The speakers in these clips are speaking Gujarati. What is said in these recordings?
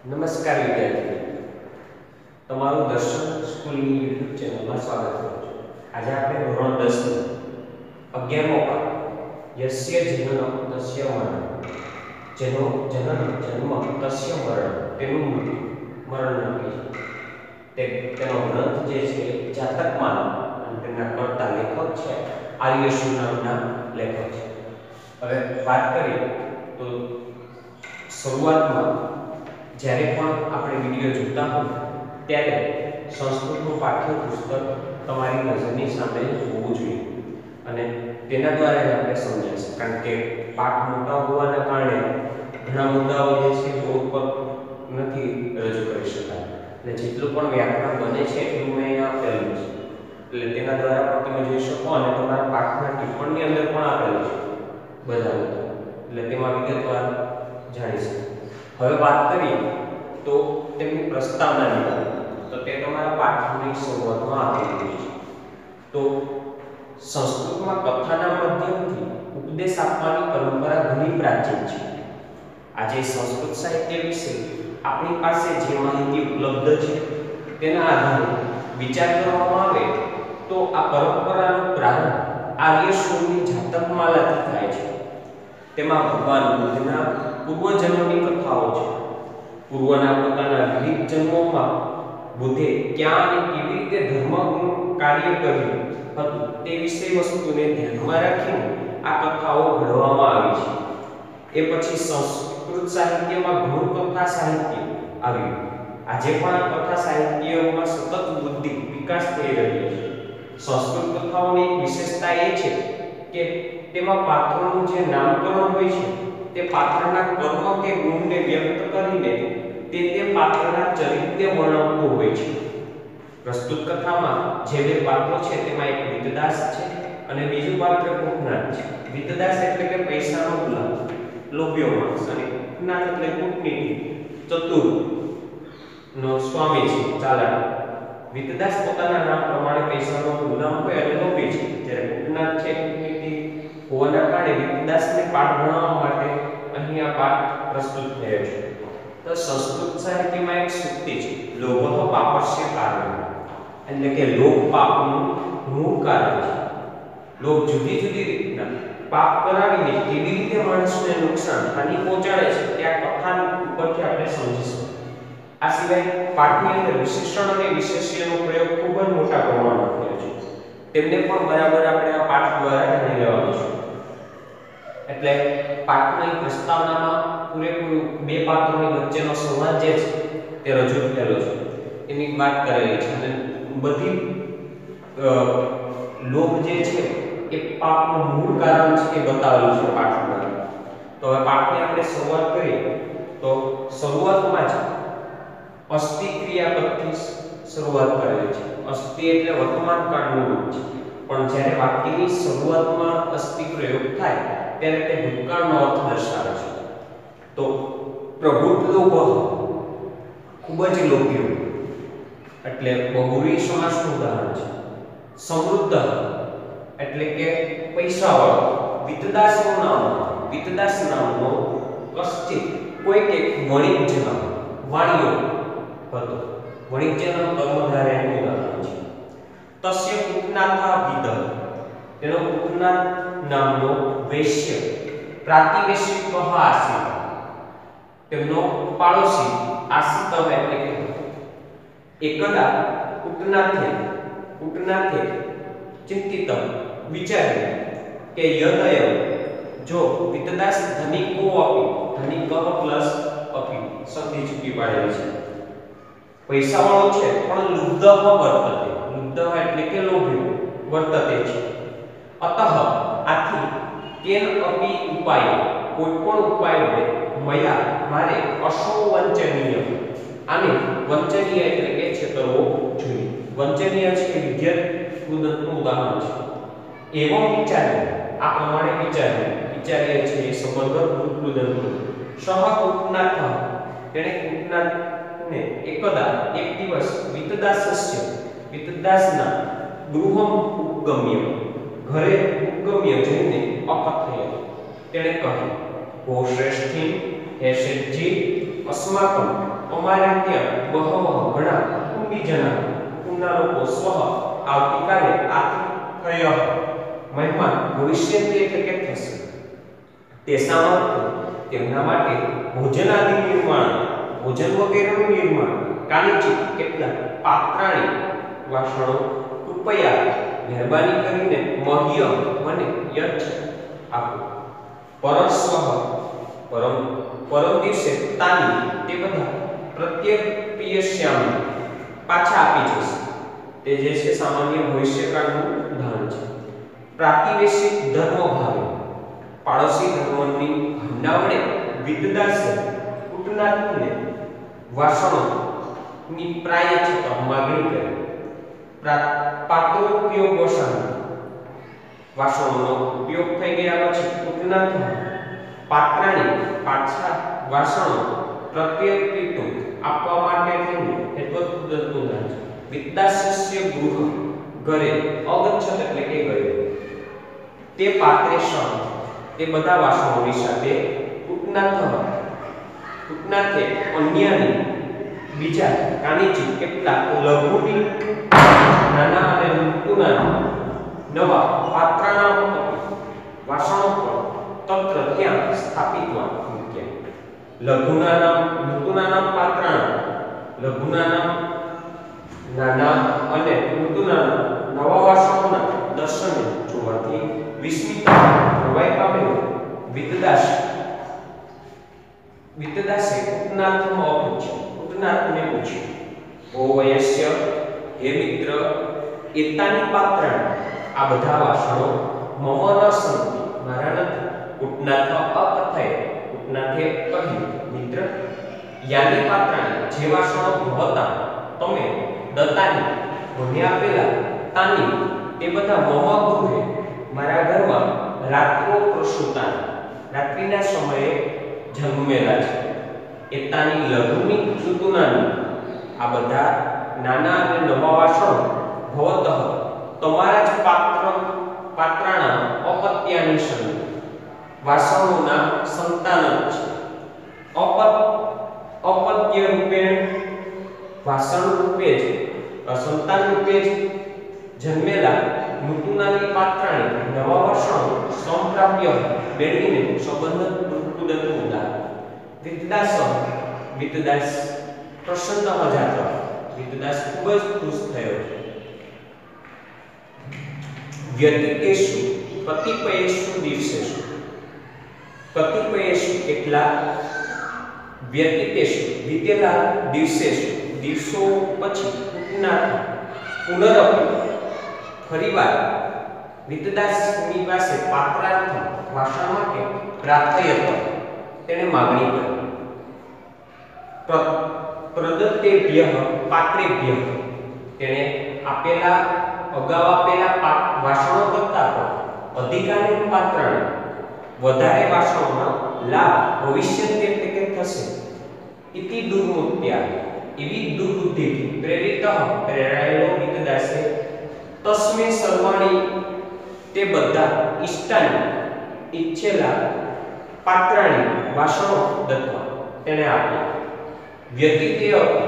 નમસ્કાર વિદ્યાર્થીઓ, તમારું દર્શન સ્કૂલની YouTube ચેનલમાં સ્વાગત કરું છું. આજે આપણે ધોરણ 10 નો 11મો પાઠ યસ્ય જનન તસ્ય મરણ, જેનો જન્મ તસ્ય મરણ, તેનું મરણ લખી તેનો ગ્રંથ જે છે જાતકમાલા અને તેના કર્તા લેખક છે આર્યશુ નામના લેખક છે. હવે વાત કરીએ તો શરૂઆતમાં જ્યારે પણ આપણે વિડિયો જોતા હોય ત્યારે સંસ્કૃતનું પાઠ્યપુસ્તક તમારી નજરની સામે હોવું જોઈએ અને તેના દ્વારા જ આપણે સમજાવીશું. કારણ કે પાઠ મોટા હોવાના કારણે ઘણા મુદ્દાઓ જે છે બોર્ડ પર નથી રજૂ કરી શકાય. એટલે જેટલું પણ વ્યાકરણ બને છે એટલું મેં અહીંયા આપેલું છે, એટલે તેના દ્વારા પણ તમે જોઈ શકો અને તમારા પાઠના ટિપ્પણની અંદર પણ આપેલું છે બધા મુદ્દા, એટલે તેમાં વિગતવાર જાણી શકો. હવે વાત કરીએ તો તેમની પ્રસ્તાવનાની વાત, તો તે તમારા પાઠની શરૂઆતમાં આપેલી છે. તો સંસ્કૃતમાં કથાના માધ્યમથી ઉપદેશ આપવાની પરંપરા ઘણી પ્રાચીન છે. આજે સંસ્કૃત સાહિત્ય વિશે આપણી પાસે જે માહિતી ઉપલબ્ધ છે તેના આધારે વિચાર કરવામાં આવે તો આ પરંપરાનો પ્રારંભ આર્યશુની જાતકમાલાથી થાય છે. તેમાં ભગવાન બુદ્ધના પૂર્વજન્મની કથાઓ છે. પૂર્વના પોતાના વિવિધ જન્મોમાં બુદ્ધે ક્યાં અને કેવી રીતે ધર્મનું કાર્ય કર્યું હતું તે વિશે વસ્તુને ધ્યાનમાં રાખીને આ કથાઓ ઘડવામાં આવી છે. એ પછી સંસ્કૃત સાહિત્યમાં ઘણું કથા સાહિત્ય આવ્યું. આજે પણ આ કથા સાહિત્યમાં સતત વૃદ્ધિ વિકાસ થઈ રહ્યો છે. સંસ્કૃત કથાઓની એક વિશેષતા એ છે કે તેમાં પાત્રોનું જે નામકરણ હોય છે તે પાત્રના કર્મ કે ગુણને વ્યક્ત કરીને તે પાત્રના ચરિત્રને વર્ણવતું હોય છે. પ્રસ્તુત કથામાં જે બે પાત્રો છે તેમાં એક વિતદાસ છે અને બીજું પાત્ર કૂટનાથ છે. વિતદાસ એટલે કે પૈસાનો ગુલામ, લોભિયો માણસ, અને કૂટનાથ એટલે કૂટનીતિ, ચતુર નો સ્વામી છે, ચાલાક. વિતદાસ પોતાના નામ પ્રમાણે પૈસાનો ગુલામ હોય અને લોભી છે, જ્યારે કૂટનાથ છે કૂટનીતિ હોવાના કારણે વિતદાસને પાઠ ભણાવવા માટે અહીં આ પાઠ પ્રસ્તુત થયો છે. તો સંસ્કૃત સાહિત્યમાં એક સૂક્તિ છે, લોભઃ પાપસ્ય કારણં, એટલે કે લોભ પાપનું મૂળ કારણ છે. લોભ જુદી જુદી રીતના પાપ કરાવીને કેવી રીતે માણસને નુકસાન હાનિ પહોંચાડે છે તે આ કથા ઉપરથી આપણે સમજીશું. આ સિવાય પાઠની અંદર વિશેષણ અને વિશેષ્યનો પ્રયોગ ખૂબ જ મોટા પ્રમાણમાં થયો છે. તેમને પણ બરાબર આપણે આ પાઠ દ્વારા જાણી લેવાનું છે. એટલે પાઠની પ્રસ્તાવનામાં પૂરેપૂરું બે પાત્રોની વચ્ચેનો સંવાદ જે છે તે રજૂ થયેલો છે, એની વાત કરેલી છે અને બધી લોભ જે છે એ પાપનું મૂળ કારણ છે એ બતાવેલું છે પાઠમાં. તો હવે પાઠની આપણે શરૂઆત કરીએ તો શરૂઆતમાં જ અસ્તિ ક્રિયાપદથી શરૂઆત કરેલી છે. અસ્તિ એટલે વર્તમાન કાળનું રૂપ છે, પણ જ્યારે વાક્યની શરૂઆતમાં અસ્તિ પ્રયોગ થાય ત્યારે તે ભૂતકાળનો અર્થ દર્શાવે છે. તો પ્રભુત્લોભ, ખૂબ જ લોભ્યો, એટલે બહુવ્રીહી સમાસનું ઉદાહરણ છે. સમૃદ્ધ એટલે કે પૈસાવાળો. વિતદાસનું નામ, વિતદાસ નામનો કશ્ચિત કોઈક એક વણિજ્ય, વાણિયો હતો. વણિજ્યનો કર્મધારયનું ઉદાહરણ છે. તસ્ય કૂટનાથાભિધ, તેનો કૂટનાથ નામનો વૈશ્ય પ્રાતિવેશિક આસિત, તેમનો પાડોશી આસિત એટલે કે એકદા કૂટનાથે ચિંતિત વિચાર્યું કે યદય, જો વિતદાસ ધનિકો આપી, ધનિક પ્લસ અપી સંધિ ચૂકી પાડેલી છે, પૈસાવાળો છે પણ લુબ્ધઃ વર્તતે, લુબ્ધઃ એટલે કે લોભ્યો વર્તતે છે. અતઃ આથી કેન અપી ઉપાય, કોઈ પણ ઉપાય વડે મયા મારે અશો વંચનીય, આને વંચનીય એટલે કે છેતરવો જોઈએ. વંચનીય છે વિદ્યાર્થીનું ઉદાહરણ છે. એવો વિચાર્ય, આ પ્રમાણે વિચાર્ય છે એ સંબંધ ઉત્પુદનનું સહ કૂટનાથ, તેણે કૂટનાથને એકદા એક દિવસ વિતદાસસ્ય, વિતદાસના ગૃહમ ઉપગમ્ય, ઘરે ઉપગમ્ય જઈને અકથય, તેણે કહ્યું, હો શ્રેષ્ઠી, હે શેઠજી, अस्माकं અમારે ત્યાં બહવ ઘણા કુંભીજના કુંભના લોકો સ્વઃ આવતીકાલે આતિથ્ય મહેમાન ભવિષ્યથી એટલે કે થશે તેસામાં તેમના માટે ભોજનાદિ નિર્માણ ભોજન વગેરેનું નિર્માણ કાનિચિત કેટલા પાત્રાણી વાસણો કૃપયા મહેરબાની કરીને મહ્ય મને યચ્છ આપો પરસ્વ પરમ દિવસે તાની તે બધા પ્રત્યપિયશ્યામ પાછા આપી જશે તે જે છે સામાન્ય ભવિષ્યકાળનું ઉદાહરણ છે પ્રાતિવેશિક ધર્મ ભાવે પાડોશી ધર્મની ભાવના વડે વિદ્દાસે કુટનાથને વાસણોની પ્રાયશ્ચિત માગણી કરી પાત્રોપયોગોષણ વાસણોનો ઉપયોગ થઈ ગયા પછી કુટનાથ પાત્રાણી પાછા વાસણો પ્રત્યર્પિત આપવા માટે થઈને હેતુદત્તું છે વિદ્દાસ્ય ગૃહ ઘરે અગચ્છત એટલે કે ગયો તે પાત્રેષણ તે બધા વાસણોની સાથે કુટનાથે અન્યની બીજા કાનિચિત કેટલાક લઘુની નાના અને ઋતુના નવા પાત્રાના વાસણો પણ તત્ર ત્યાં સ્થાપિતમાં મૂક્યા ઋતુના પાત્રાના લઘુના નાના અને ઋતુના નવા વાસણોના દર્શને જોવાથી વિસ્મિત નવાઈ પામેલો વિદ્દાસે કુટનાથને પૂછ્યું ઓ વયસ્ય હે મિત્ર એતાની પાત્રાણી આ બધા વાસણો મમ ન સંતિ મારા નથી કુટનાથ અકથય કુટનાથે કહ્યું મિત્ર યાની પાત્રાણી જે વાસણો ભવતા તમે દત્તાની મને આપેલા તાની તે બધા મમ ગૃહે મારા ઘરમાં રાત્રો પ્રસૂતા રાત્રિના સમયે જન્મેલા છે એતાની લઘુની ઋતુનાની આ બધા નાના અને નવા વાસણો ભવતઃ તમારા જ પાત્રાના અપત્યાની સંતિ વાસણોના સંતાન છે અપત્ય રૂપે વાસણ રૂપે જ સંતાન રૂપે જ જન્મેલા ઋતુનાની પાત્રાણી નવા વાસણો સંપ્રાપ્ય મેળવીને સંબંધ કુદરત વિદ્દાસ પ્રસન્ન જાત વિદ્દાસ ખૂબ જ ખુશ થયો વ્યતિકેશુ કતિપયેશુ દિવસેશુ કતિપયેશુ કેટલા વ્યતિકેશુ વીતેલા દિવસો પછી કુટનાથ પુનરપી ફરીવાર વિદ્દાસની પાસે પાત્રાર્થ વાસણ માટે પ્રાર્થય તેણે માગણી કરી પ્રદત્તેભ્ય પાત્રેભ્ય તેણે અગાઉ આપેલા વાસણો કરતા પણ અધિકારી પાત્રાને વધારે વાસણોનો લાભ ભવિષ્યથી એટલે કે થશે ઇતિ દુર્મુક્ત્યા એવી દુર્બુદ્ધિથી પ્રેરાયેલો વિદ્દાસે તસ્મે સર્વાણી તે બધા ઈષ્ટાની ઈચ્છેલા પાત્રાણી વાસણો દત્તા તેણે આપ્યા વ્યતીતે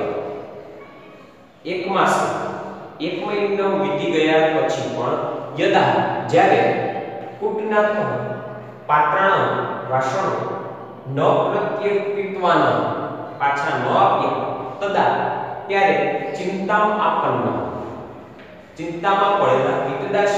એક માસ એક મહિનો વીતી ગયા પછી પણ યદા જ્યારે કુટનાથ પાત્રાણ વાસણો ન પ્રત્યર્પિતવાન પાછા ન આપ્યા તદા ત્યારે ચિંતામાં પડેલા વિદ્દાસ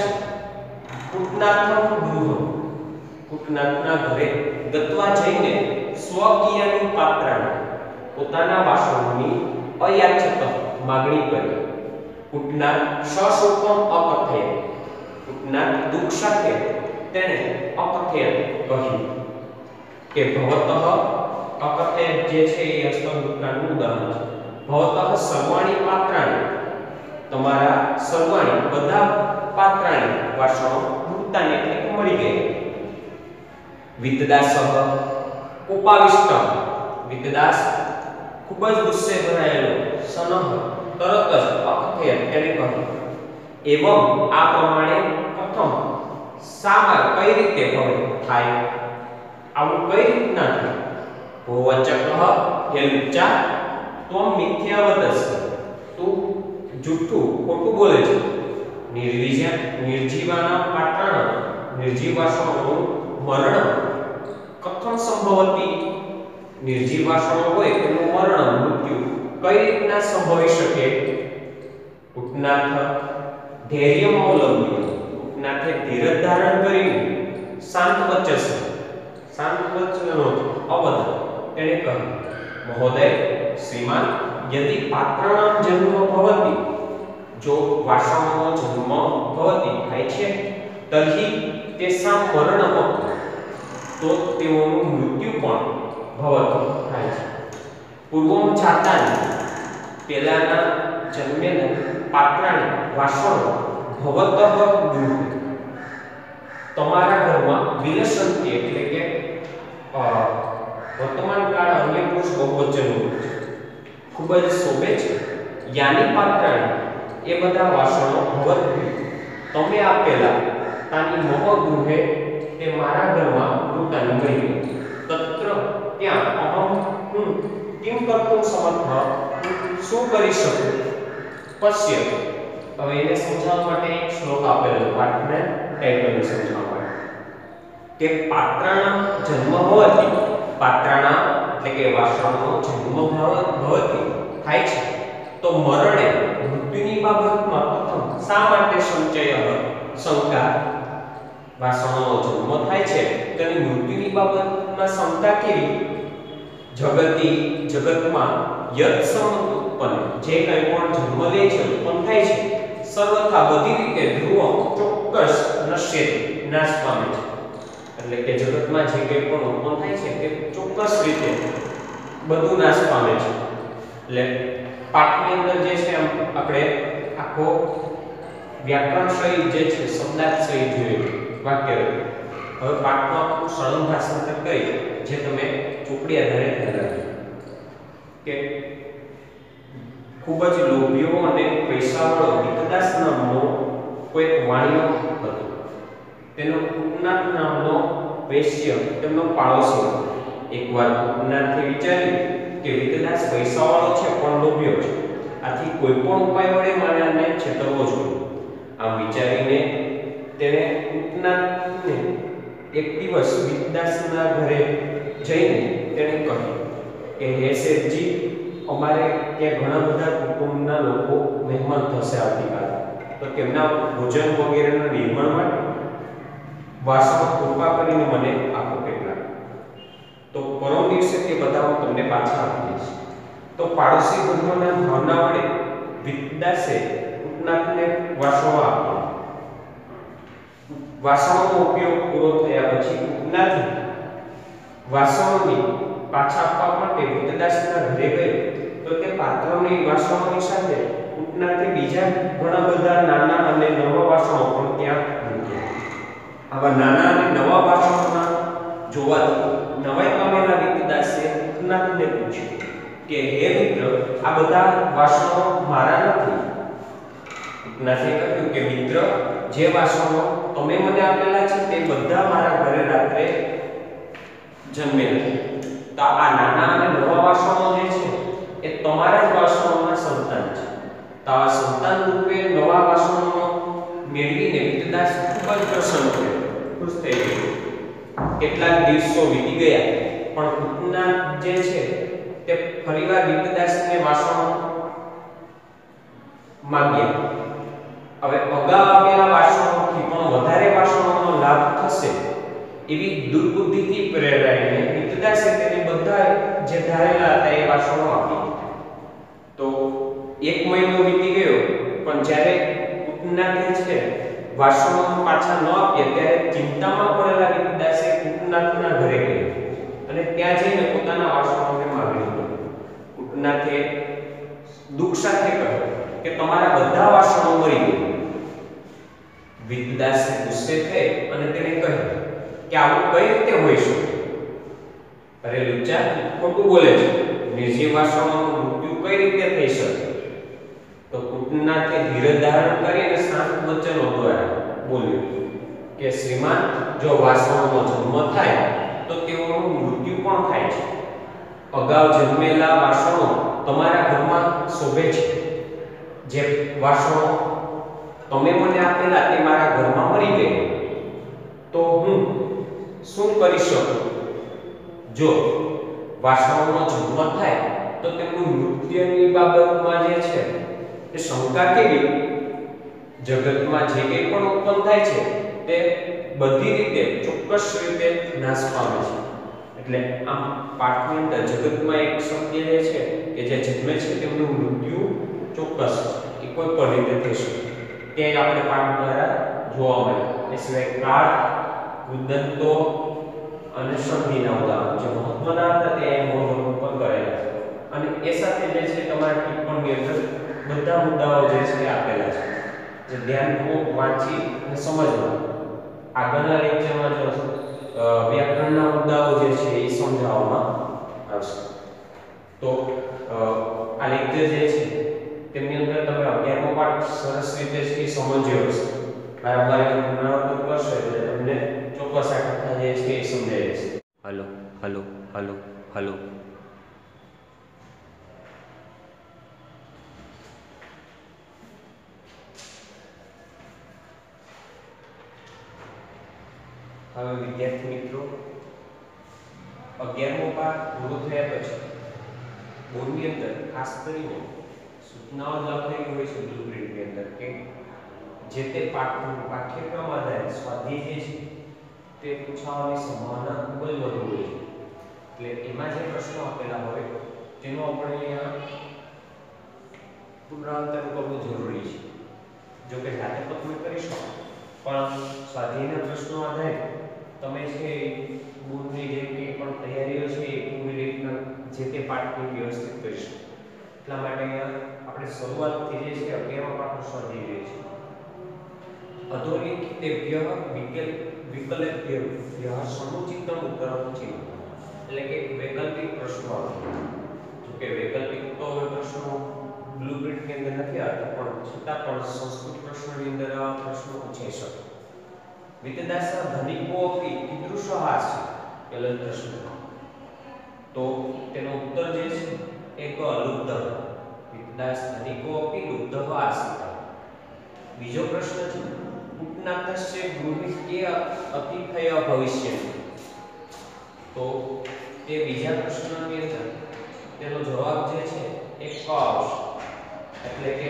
કુટનાથના ઘરે ગત્વા જઈને સ્વકીયની પાત્રાને પોતાના વાસણોની અયાચિત માગણી કરી કુટનાથ સશોકમ અકથય કુટનાથ દુઃખ સાથે તેણે અકથય કહ્યું કે ભવતઃ અકથય જે છે એ હસ્તદુક્તાનું ઉદાહરણ છે ભવતઃ સર્વાણી પાત્રાણી તમારા સર્વાણી બધા પાત્રાણી વાસણો મૃતાને એટલે મળી ગઈ વિદ્દાસ ઉપાવિષ્ટ વિદ્દાસ ખૂબ જ ગુસ્સે ભરાયેલો સનહ તરત જ અકથય તેને કહ્યું એવં આ પ્રમાણે પ્રથમ સામા કઈ રીતે હવે થાય આવું કઈ રીતના થાય ભોવચક હે લુચ્ચા, તું આમ મિથ્યાવત હશે, તું જૂઠું ખોટું બોલે છે. નિર્જીવાના પાત્રાણ નિર્જીવાસણોનું મરણ કથમ સંભવતી, નિર્જીવાસણો હોય તેનું મરણ મૃત્યુ કઈ રીતના સંભવી શકે. ઉપનાથ ધૈર્યમૌલમ્ય, ઉપનાથે ધીરજ ધારણ કરીને શાંત વચસે, શાંત વચનનો અવધ તેણે કહ્યું, મહોદય શ્રીમાન, યદિ પાત્રાણામ જન્મ ભવતિ, જો વાસણોનો જન્મ ભવતિ થાય છે, તર્હિ તેષાં મરણમ, તો તેઓનું મૃત્યુ પણ ભવતિ થાય છે. પૂર્વમ જાતાની, પેલાના જન્મેલા પાત્રાણી વાસણો ભવતઃ ગૃહે, તમારા ઘરમાં વિલસંતી એટલે કે વર્તમાન કાળ અન્ય પુરુષ બહુવચનનું ખૂબ જ શોભે છે. યાની પાત્રાણી, એ બધા વાસણો ભવતી તમે આપેલા તાની મમ ગૃહે, તે મારા ઘરમાં પોતાની મળી, તત્ર ત્યાં અહમ હું કિમ કર્તુમ સમર્થ, શું કરી શકું. પશ્ય, હવે એને સમજાવવા માટે એક શ્લોક આપેલો પાઠને ટાઈટલને સમજાવવા માટે કે પાત્રાણા જન્મ ભવતિ, પાત્રાણા એટલે કે વાસણનો જન્મ ભવતિ થાય છે, તો મરણે મૃત્યુની બાબતમાં પ્રથમ શા માટે સંચય શંકા. વાસણોનો જન્મ થાય છે તેની મૃત્યુની બાબતમાં શંકા કેવી. જગતી, જગતમાં યત સંબંધ ઉત્પન્ન, જે કંઈ પણ જન્મ લે છે, ઉત્પન્ન થાય છે, સર્વથા બધી રીતે ધ્રુવ ચોક્કસ નશ્યતિ, નાશ પામે છે. એટલે કે જગતમાં જે કંઈ પણ ઉત્પન્ન થાય છે તે ચોક્કસ રીતે બધું નાશ પામે છે. એટલે પાઠની અંદર જે છે આપણે આખો વ્યાકરણ સહિત જે છે શબ્દાર્થ સહિત જોયું વાક્ય. હવે પાઠમાં આખું સરળ ભાષાંતર કરી જે તમે ચોપડી આધારે ધ્યાન રાખજો કે ખૂબ જ લોભીઓ અને પૈસાવાળો વિકદાસ નામનો કોઈ વાણિયો હતો. તેનો ઉપનાથ નામનો વૈશ્ય તેમનો પાડોશી હતો. એકવાર ઉપનાથે વિચાર્યું કે વિકદાસ પૈસાવાળો છે પણ લોભીઓ છે, આથી કોઈ પણ ઉપાય વડે માણસને છેતરવો જોઈએ. આમ વિચારીને તેણે ઉપનાથને એક દિવસ વિકદાસના ઘરે જઈને તેણે કહ્યું કે હે શેઠજી, અમારે ત્યાં ઘણા બધા કુટુંબના લોકો મહેમાન થશે આવતીકાલે, તો તેમના ભોજન વગેરેના નિર્માણ માટે વાસણો કૃપા કરીને મને આપો કેટલાક, તો પરમ દિવસે તે બધા હું તમને પાછા આપી દઈશ. તો પાડોશી ધર્મના ભાવના વડે વિકદાસે ઉપનાથને વાસણો આપ્યા. વાસણોનો ઉપયોગ પૂરો થયા પછી ઉપનાથ વાસણોની પાછા આપવા માટે વિકદાસના ઘરે ગયો, તો તે પાત્રોની વાસણોની સાથે ઉપનાથે બીજા ઘણા બધા નાના અને નવા વાસણો પણ ત્યાં મૂક્યા. આવા નાના અને નવા વાસણોના જોવાથી નવાઈ પામેલા વિકદાસે ઉપનાથને પૂછ્યું કે હે મિત્ર, આ બધા વાસણો મારા નથી. ઉપનાથે કહ્યું કે મિત્ર, જે વાસણો તમે મને આપેલા છે તે બધા મારા ઘરે રાત્રે જન્મેલા. તો આ નાના અને નવા વાસણો જે છે એ તમારા જ વાસણોના સંતાન છે. તો આ સંતાન રૂપે નવા વાસણો મેળવીને વિકદાસ ખૂબ જ પ્રસન્ન થયો, ખુશ થઈ ગયો. કેટલાક દિવસો વીતી ગયા પણ ઉપનાથ જે છે તે ફરીવાર વિકદાસને વાસણો માંગ્યા. હવે અગાઉ આપેલા વાસણોથી પણ વધારે વાસણોનો લાભ થશે એવી દુર્બુદ્ધિથી પ્રેરાઈને વિકદાસે તેને બધા જે ધારેલા હતા એ વાસણો આપી. તો એક મહિનો વીતી ગયો પણ જ્યારે ઉપનાથે છે વાસણો પાછા ન આપ્યા ત્યારે ચિંતામાં પડેલા વિકદાસે ઉપનાથના ઘરે ગયો અને ત્યાં જઈને પોતાના વાસણોને માગણી કરી. ઉપનાથે દુઃખ સાથે કહ્યું કે તમારા બધા વાસણો મરી ગયા. વિકદાસ ગુસ્સે થઈ અને તેને કહ્યું કે આવું કઈ રીતે હોઈ શકે. અરે લુચ્ચા, ખોટું બોલે છે, નિર્જીવ વાસણોનું મૃત્યુ કઈ રીતે થઈ શકે. તો ઉપનાથે ધીરજ ધારણ કરીને શાંત વચનો દ્વારા બોલ્યું કે શ્રીમાન, જો વાસણોનો જન્મ થાય તો તેઓનું મૃત્યુ પણ થાય છે, અગાઉ જન્મેલા વાસણો તમારા ઘરમાં શોભે છે. જે વાસણો તમે મને આપેલા તે મારા ઘરમાં મરી ગયા, તો હું શું કરી શકું? જો વાસણોનો જન્મ થાય તો તેમનું મૃત્યુની બાબતમાં જે છે એ શંકા કેવી? જગતમાં જે કંઈ પણ ઉત્પન્ન થાય છે તે બધી રીતે ચોક્કસ રીતે નાશ પામે છે. એટલે આમ પાઠની અંદર જગતમાં એક સત્ય જે છે કે જે જન્મે છે તેમનું મૃત્યુ ચોક્કસ છે, એ કોઈ પણ રીતે થઈ શકે. તે આપણે પાઠ દ્વારા જોવા મળે. એ સિવાય કાળ, ઉદ્દંતો અને સંધિના ઉદાહરણો જે મહત્વના હતા તે નોંધ પર કરેલા છે. અને એ સાથે જે છે તમારા ટિપ્પણીની અંદર બધા મુદ્દાઓ જે છે આપેલા છે, જે ધ્યાનપૂર્વક વાંચી અને સમજવા. આગળના લેક્ચરમાં જોશું વ્યાકરણના મુદ્દાઓ જે છે એ સમજાવવામાં આવશે. તો આ લેક્ચર જે છે તેમની અંદર તમે 11મો પાઠ સરસ રીતે છે સમજ્યો હશે. વારંવાર પુનરાવર્તન કરશો એટલે તમને ચોક્કસ આ કથા જે છે એ સમજાઈ જશે. Hello hello hello hello. હવે વિદ્યાર્થી મિત્રો 11મો પાઠ પૂરો થયા પછી બોર્ડની અંદર ખાસ કરીને સૂચનાઓ લખેલી હોય છે બ્લુપ્રિન્ટની અંદર કે જે તે પાઠ્યક્રમ આધારિત સ્વાધ્યાય જે છે તે પૂછાવાની સંભાવના ખૂબ જ વધુ હોય છે. એટલે એમાં જે પ્રશ્નો આપેલા હોય તેનો આપણે અહીંયા પુનરાવર્તન કરવું જરૂરી છે. જો કે જાતે તો તમે કરી શકો, પણ સ્વાધ્યાયના પ્રશ્નો આધારિત તમે છે બોર્ડની જે કંઈ પણ તૈયારીઓ છે એ પૂરી રીતના જે તે પાઠની વ્યવસ્થિત કરી શકો. એટલા માટે અહીંયા આપણે શરૂઆતથી જે છે 11મા પાઠનો સ્વાધ્યાય જોઈએ છે. અધોલિખિતેભ્ય વિકલ્પેભ્ય સમુચિતમ ઉત્તરમ ચિહ્ન. એટલે કે વૈકલ્પિક પ્રશ્નો આવે. જો કે વૈકલ્પિક તો હવે પ્રશ્નો બ્લુપ્રિન્ટની અંદર નથી આવતા, પણ છતાં પણ સંસ્કૃત પ્રશ્નોની અંદર આ પ્રશ્નો પૂછાઈ શકે. વિતદાસ ધનિકો અપી કીદૃશઃ આસી. પહેલો પ્રશ્ન. તો તેનો ઉત્તર જે છે એક લુબ્ધઃ. વિતદાસ ધનિકો અપી લુબ્ધઃ આસી. બીજો પ્રશ્ન છે ઉપનાથસ્ય ગૃહે કે અતિથય ભવિષ્યતિ. તો તે બીજા પ્રશ્નની અંદર તેનો જવાબ જે છે એ ક આવશે. એટલે કે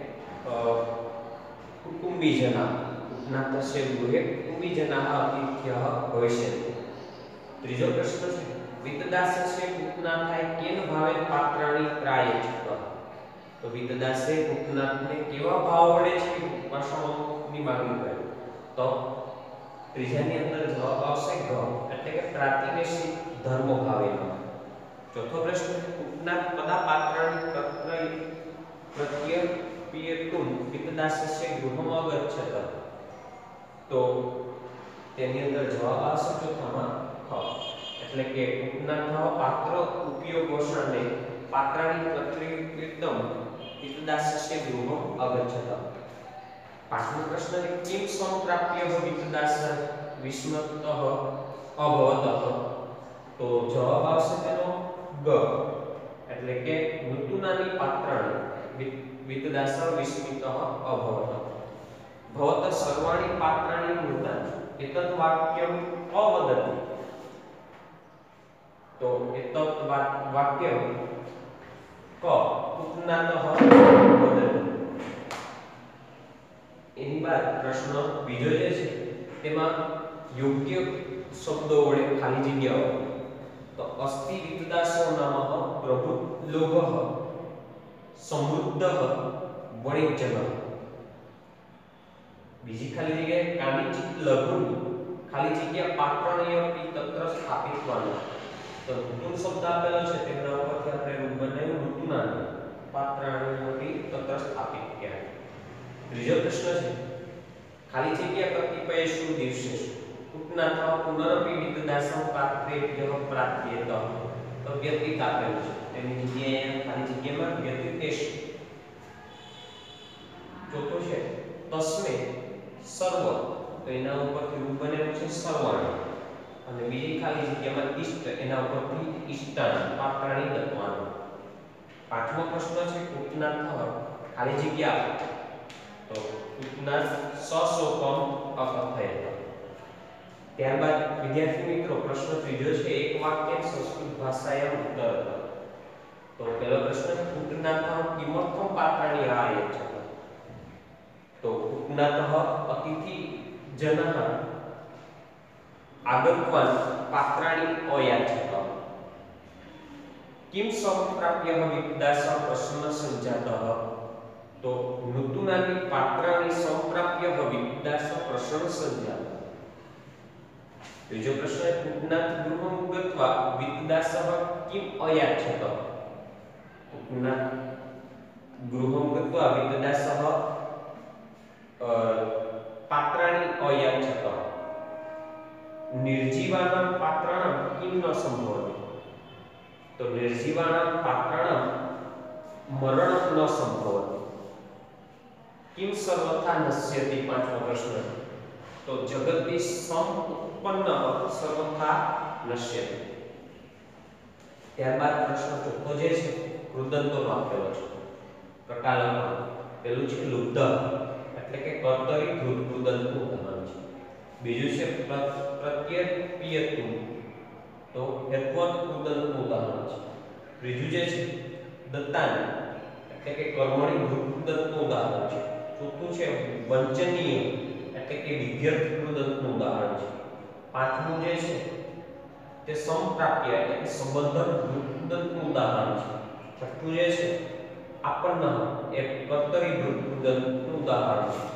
કુટુંબીજના. ઉપનાથસ્ય ગૃહે કુટુંબીજનાઃ અતિથ્યઃ ભવિષ્યતિ. ત્રીજો પ્રશ્ન છે વિતદાસસ્ય કુટનાથાય કેન ભાવેન પાત્રાણી પ્રાયચ્છત. તો વિતદાસે કુટનાથને કેવા ભાવ વડે છે વાસણોની માંગણી કરી. તો ત્રીજાની અંદર જવાબ આવશે ગ, એટલે કે પ્રાતિવેશિક ધર્મ ભાવેનો. ચોથો પ્રશ્ન કુટનાથ કદા પાત્રાણી પ્રત્યપિયેતુમ વિતદાસસ્ય ગૃહમ અગચ્છત. તો તેની અંદર જવાબ આવશે ચોથામાં ખ, એટલે કે કુટનાથ પાત્ર ઉપયોગોષણે પાત્રાણી પ્રત્યપિયેતુમ વિતદાસસ્ય ગૃહમ અગચ્છત. પાંચમો પ્રશ્ન છે કિમ સંપ્રાપ્ય વિતદાસ વિસ્મતઃ અભવતઃ. તો જવાબ આવશે તેનો ગ, એટલે કે નૂતુનાની પાત્રાણી વિતદાસ વિસ્મિતઃ અભવત. ભવત સર્વાણી પાત્રાણી મૃતા એતદ વાક્યમ અવદતિ. તો એતદ વાક્ય ક કુટનાથઃ વદતિ. એની બાદ પ્રશ્ન બીજો જે છે તેમાં યોગ્ય શબ્દો વડે ખાલી જગ્યાઓ. તો અસ્તિ વિતદાસો નામઃ પ્રભુ લોભઃ સમૃદ્ધઃ વણિજ્યઃ. બીજી ખાલી જગ્યા કાનિચિત લઘુ ખાલી જગ્યા પાત્રણ્યપી તત્ર સ્થાપિતવાનું. તો ઋતુન શબ્દ આપેલો છે તેના ઉપરથી આપણે રૂપ બનાવ્યું ઋતુનાની પાત્રણ્યપી તત્ર સ્થાપિત ક્યાં. ત્રીજો પ્રશ્ન છે ખાલી જગ્યા કતિપયેષુ દિવસેષુ કુટનાથ પુનરપી વિતદાસં પાત્રેભ્યઃ પ્રાપ્યેત. તો વ્યતીત આપેલું છે તેની જગ્યાએ ખાલી જગ્યામાં વ્યતીતેષ. ચોથું છે તસ્મે સર્વ. તો એના ઉપરથી રૂપ બનેલું છે સર્વાણી. અને બીજી ખાલી જગ્યામાં ઈષ્ટ એના ઉપરથી ઈષ્ટાન પાત્રાણી લખવાનું. પાંચમો પ્રશ્ન છે કૃતનાર્થ ખાલી જગ્યા તો કૃતનાર્થ સસોપમ અકથયત. ત્યારબાદ વિદ્યાર્થી મિત્રો પ્રશ્ન ત્રીજો છે એક વાક્ય સંસ્કૃત ભાષાયામ ઉત્તરત. તો પહેલો પ્રશ્ન કૃતનાર્થ કિમર્થમ પાત્રાણી આયચ્છત. તો કૃતનાર્થ અતિથિ જનઃ આગત્વાન પાત્રાણી અયાચ્છત. किम संप्राप्य विदास प्रश्न संजातः. तो नूतनानि पात्राणि संप्राप्य विदास प्रश्न संजातः. बीजो प्रश्न कूटनाथ गृहं गत्वा विदासः किम अयाच्छत. कूटनाथ गृहं गत्वा विदासः पात्राणि अयाच्छत. निर्जीवानां पात्राणां किम न संभवति. तो निर्जीवानां पात्राणां मरण न संभवति. किम सर्वथा नश्यति. पांचमो प्रश्न तो जगति सम उत्पन्न सर्वथा नश्यति. ત્યારબાદ પ્રશ્ન ચોથો જે છે કૃદંતોનો આપેલો છે પ્રકાલમાં. પેલું છે લુબ્ધ એટલે કે કર્તરીભૂત કૃદંતનું ઉદાહરણ છે. બીજું છે પ્રત્યયપિયતું તો હેત્વત કૃદંતનું ઉદાહરણ છે. ત્રીજું જે છે દત્તાન એટલે કે કર્મણી કૃદંતનું ઉદાહરણ છે. ચોથું છે વંચનીય એટલે કે વિધ્યર્થ કૃદંતનું ઉદાહરણ છે. પાંચમું જે છે તે સમપ્રાપ્ય એટલે કે સંબંધન કૃદંતનું ઉદાહરણ છે. છઠ્ઠું જે છે આપન્ન એ કર્તરીભૂત કૃદંતનું ઉદાહરણ છે.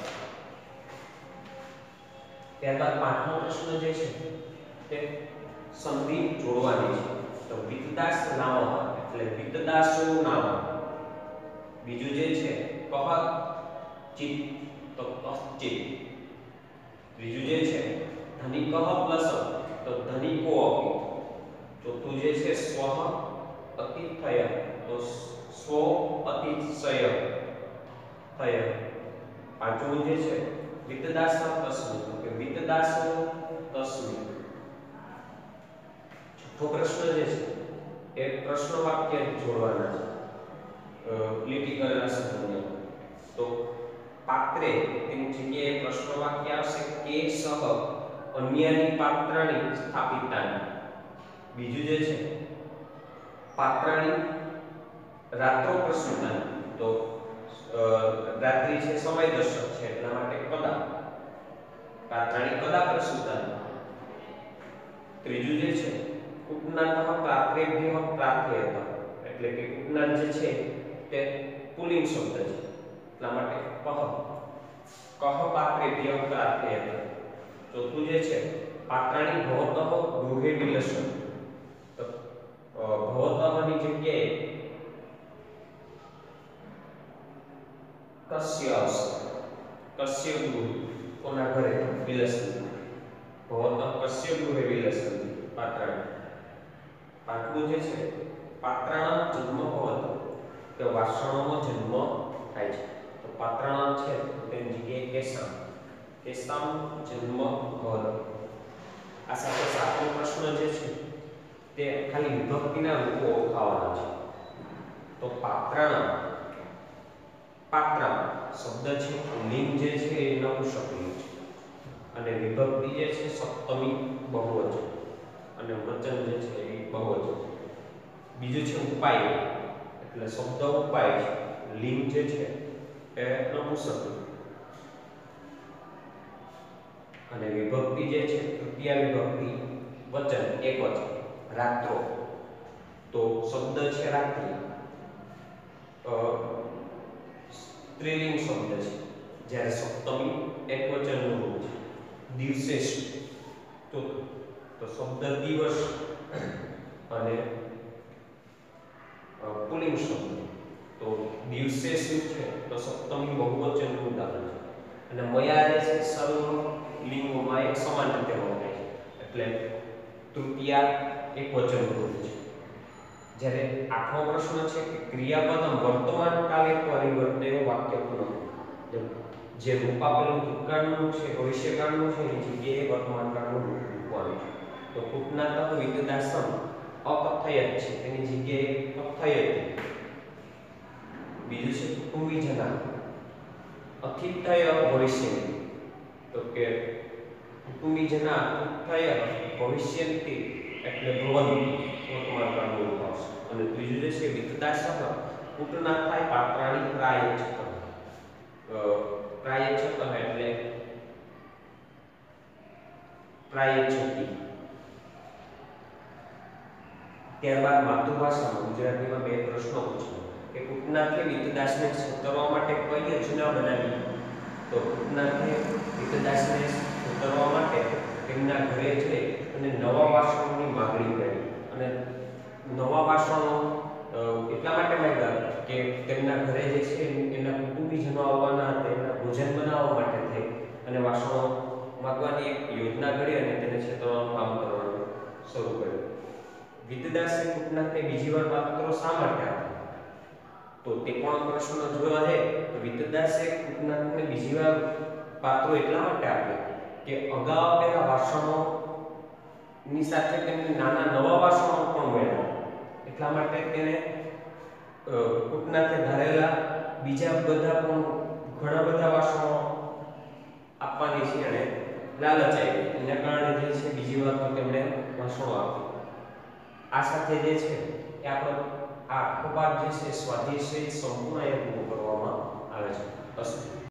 ત્યારબાદ પાંચમો પ્રશ્ન જે છે તે સંધિ જોડવાની છે. તો વિતદાસ નામ એટલે વિતદાસનું નામ. બીજું જે છે કહ ચિત તો કશ્ચિત. ત્રીજું જે છે ધનિકઃ પ્લસ તો ધનિકો અપી. ચોથું જે છે સ્વઃ અતિથય તો સ્વ અતિશય થય. પાંચમું જે છે વિતદાસ તસ્મિ તો કે વિતદાસ તસ્મિ. છઠ્ઠો પ્રશ્ન જે છે એ પ્રશ્ન વાક્ય જોડવાના છે લીટી કરેલા શબ્દને. તો પાત્રે તેની જગ્યાએ પ્રશ્ન વાક્ય આવશે કે સહ અન્યાની પાત્રાણી સ્થાપિતાની. બીજું જે છે પાત્રાણી રાત્રો પ્રસૂતાની. તો રાત્રિ છે સમય દર્શક છે એટલા માટે કદા પાત્રાણી કદા પ્રસૂતાની. ત્રીજું જે છે કૂટનાથઃ પાત્રેભ્યઃ પ્રાર્થયત એટલે કે કૂટનાથ જે છે તે પુલ્લિંગ શબ્દ છે એટલા માટે કહ પાત્રેભ્યઃ પ્રાર્થયત. ચોથું જે છે પાત્રાણી ભવતઃ ગૃહે વિલસન. તો ભવતઃની જગ્યાએ કસ્ય આવશે. કસ્ય ગૃહ કોના ઘરે વિલસન. ભવતઃ કસ્ય ગૃહે વિલસન પાત્રાણી. પાંચમું જે છે પાત્રાણામ જન્મ ભવતઃ કે વાસણોનો જન્મ થાય છે. તો પાત્રાણામ છે તેની જગ્યાએ કેસામ. કેસામ જન્મ ભવતઃ. આ સાથે સાતમો પ્રશ્ન જે છે તે ખાલી વિભક્તિના રૂપો ઓળખાવાના છે. તો પાત્રાણામ પાત્રા શબ્દ છે લિંગ જે છે એ નપુંસક લિંગ છે અને વિભક્તિ જે છે સપ્તમી બહુવચન અને વચન જે છે એ બહુવચન. બીજું છે ઉપાય એટલે શબ્દ ઉપાય છે. લિંગ જે છે એ નપુંસક અને વિભક્તિ જે છે તૃતીય વિભક્તિ વચન એકવચન રાત્રો. તો શબ્દ છે રાત્રિ સ્ત્રીલિંગ શબ્દ છે જ્યારે સપ્તમી એકવચનનું રૂપ છે. દિવસેષ્ટ તો શબ્દ દિવસ અને પુલ્લિંગ શબ્દ. તો દિવસે શું છે તો સપ્તમી બહુવચનનું ઉદાહરણ છે. અને મયા જે છે સર્વ લિંગોમાં એક સમાન રીતે વપરાય છે એટલે તૃતીય એકવચનનું રૂપ છે. જ્યારે આઠમો પ્રશ્ન છે કે ક્રિયાપદમ વર્તમાન કાલે પરિવર્તે વાક્ય પુનઃ. જે રૂપ આપેલું ભૂતકાળનું છે ભવિષ્યકાળનું છે એની જગ્યાએ વર્તમાન કાળનું રૂપ મૂકવાનું છે. તો કૂટનાતક વિતદાસમ અકથયત છે, તેની જગ્યાએ કથયત. બીજું છે કુટુંબીજના અતિથય ભવિષ્યંતિ. તો કે કુટુંબીજના અતિથય ભવિષ્યંતિ એટલે ભવંતુ વર્તમાન કાળનું રૂપ આવશે. અને ત્રીજું જે છે વિતદાસક કૂટનાથાય પાત્રાણી પ્રાયચ્છત. પ્રાયચ્છત એટલે પ્રાયચ્છતિ. ત્યારબાદ માતૃભાષામાં ગુજરાતીમાં બે પ્રશ્નો પૂછ્યા કે કૂટનાથે વિતદાસને છેતરવા માટે કઈ યોજના બનાવી. તો કૂટનાથે વિતદાસને છેતરવા માટે તેમના ઘરે જઈ અને નવા વાસણોની માંગણી કરી. અને નવા વાસણો એટલા માટે માંગ્યા કે તેમના ઘરે જે છે એના કુટુંબીજનો આવવાના હતા, એના ભોજન બનાવવા માટે થઈ અને વાસણો માંગવાની એક યોજના ઘડી અને તેને છેતરવાનું કામ કરવાનું શરૂ કર્યું. વિતદાસે કૂટનાથને બીજી વાર પાત્રો શા માટે આપ્યા? તો તે પણ પ્રશ્ન જોવા જાય તો વિતદાસે કૂટનાથને બીજી વાર પાત્રો એટલા માટે આપ્યા કે અગાઉ આપેલા વાસણો ની સાથે તેમને નાના નવા વાસણો પણ મળ્યા. એટલા માટે તેને કૂટનાથે ધારેલા બીજા બધા પણ ઘણા બધા વાસણો આપવાની છે અને લાલચ આવી. એના કારણે જે છે બીજી વાર પણ તેમણે વાસણો આપ્યા. આ સાથે જે છે એ આપણો આ આખો પાઠ જે છે સ્વાધ્યાય સહિત સંપૂર્ણ અહીંયા પૂરો કરવામાં આવે છે. અસ્તુ.